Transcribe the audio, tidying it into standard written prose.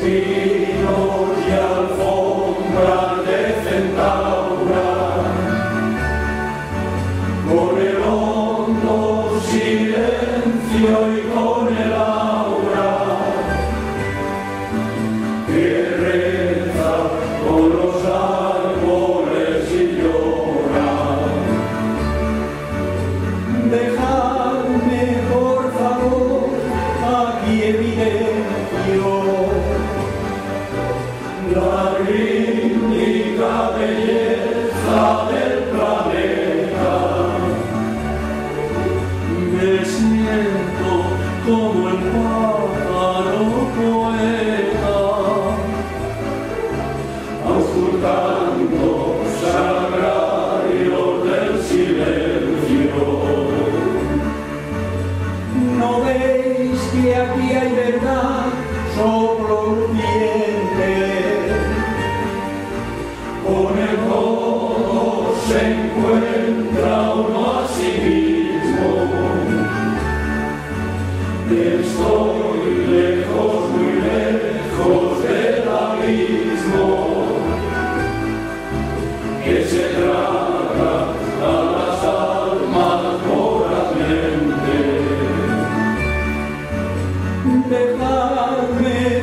pinos y alfombras de centaura, con el hondo silencio y con el aura que reza con los árboles y llora. Dejadme, por favor, aquí evidencio la rítmica belleza del planeta. Me siento como el pájaro poeta, auscultando sagrarios del silencio. ¿No veis que aquí hay verdad, soplos vientes? Con el todo se encuentra uno a sí mismo. Estoy lejos, muy lejos del abismo que se traga a las almas vorazmente. Dejadme